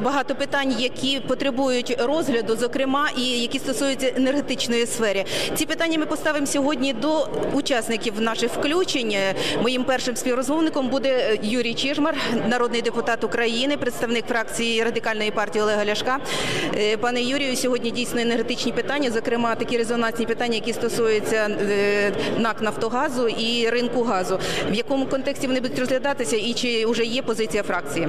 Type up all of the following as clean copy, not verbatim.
багато питань, які потребують розгляду, зокрема, і які стосуються енергетичної сфери. Ці питання ми поставимо сьогодні до учасників наших включень. Моїм першим співрозмовником буде Юрій Чижмар, народний депутат України, представник фракції Радикальної партії Олега Ляшка. Пане Юрію, сьогодні дійсно енергетичні питання, зокрема такі резонансні питання, які стосуються НАК «Нафтогазу» і ринку газу. В якому контексті вони будуть розглядатися і чи вже є позиція фракції?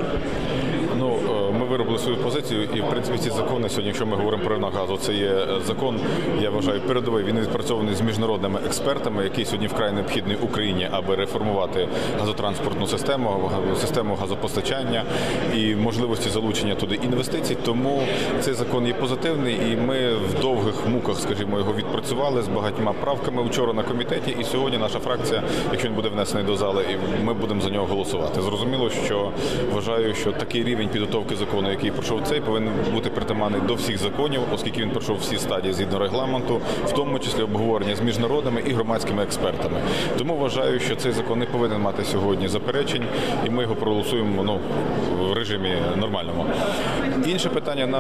Ми виробили свою позицію і, в принципі, ці закони сьогодні, якщо ми говоримо про ринок газу, це є закон, я вважаю, передовий. Він відпрацьований з міжнародними експертами, який сьогодні вкрай необхідний Україні, аби реформувати газотранспортну систему газопостачання і можливості залучення туди інвестицій. Тому цей закон є позитивний і ми в довгих муках, скажімо, його відпрацювали з багатьма правками вчора на комітеті. І сьогодні наша фракція, якщо він буде внесений до зали, ми будемо за нього голосувати. Зрозуміло, що вважаю, що такий рівень підготовки закону, який пройшов цей, повинен бути притаманний до всіх законів, оскільки він пройшов всі стадії згідно регламенту, в тому числі обговорення з міжнародними і громадськими експертами. Тому вважаю, що цей закон не повинен мати сьогодні заперечень, і ми його проголосуємо в режимі нормальному. Інше питання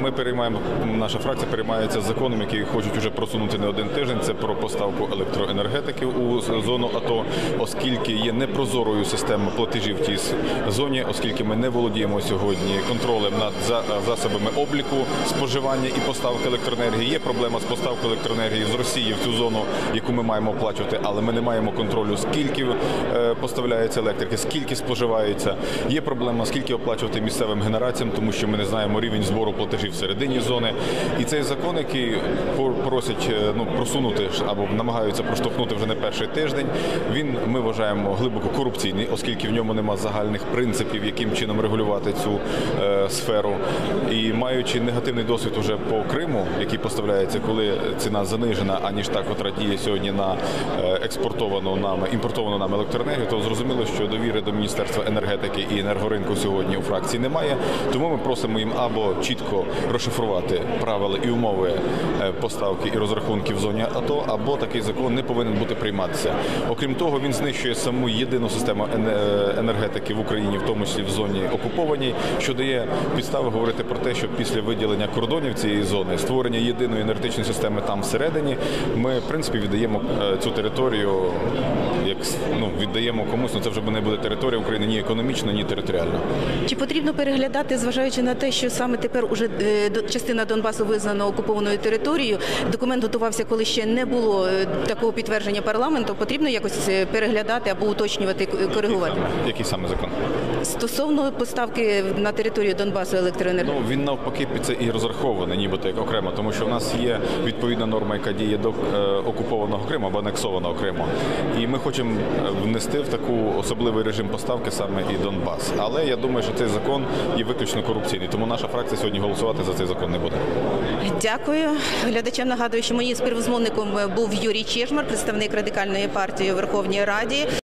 наша фракція переймається законом, який хочуть вже просунути не один тиждень, це про поставку електроенергетики у зону АТО, оскільки є непрозорою система платежів в тій зоні, оскільки ми не володіємо сьогодні контролем над засобами обліку, споживання і поставки електроенергії. Є проблема з поставкою електроенергії з Росії в цю зону, яку ми маємо оплачувати, але ми не маємо контролю, скільки поставляється електрики, скільки споживається. Є проблема, скільки оплачувати місцевим генераціям, тому що ми не знаємо рівень збору платежів всередині зони. І цей закон, який просять просунути або намагаються проштовхнути вже не перший тиждень, ми вважаємо глибоко корупційний, оскільки в ньому нема загальних принципів, яким чином регулювати цю сферу. І маючи негативний досвід уже по Криму, який поставляється, коли ціна занижена, аніж та, котра діє сьогодні на імпортовану нами електроенергію, то зрозуміло, що довіри до Міністерства енергетики і енергоринку сьогодні у фракції немає. Тому ми просимо їм або чітко розшифрувати правила і умови поставки і розрахунків в зоні АТО, або такий закон не повинен бути прийматися. Окрім того, він знищує саму єдину систему енергетики в Україні, в тому числі в зоні окупованій, що дає підстави говорити про те, що після виділення кордонів цієї зони, створення єдиної енергетичної системи там всередині, ми, в принципі, віддаємо цю територію, віддаємо комусь, це вже не буде територія України ні економічно, ні територіально. Чи потрібно переглядати, зважаючи на те, що саме тепер уже частина Донбасу визнана окупованою територією, документ готувався, коли ще не було такого підтвердження парламенту, потрібно якось переглядати або уточнювати, коригувати? Який саме закон? Стосовно поставки на територію Донбасу електроенергії. Він навпаки під це і розрахований, нібито як окремо, тому що в нас є відповідна норма, яка діє до окупованого Криму або анексованого Криму. І ми хочемо внести в таку особливий режим поставки саме і Донбас. Але я думаю, що цей закон є виключно корупційний, тому наша фракція сьогодні голосувати за цей закон не буде. Дякую. Глядачам нагадую, що моїм співрозмовником був Юрій Чижмар, представник Радикальної партії у Верховній Раді.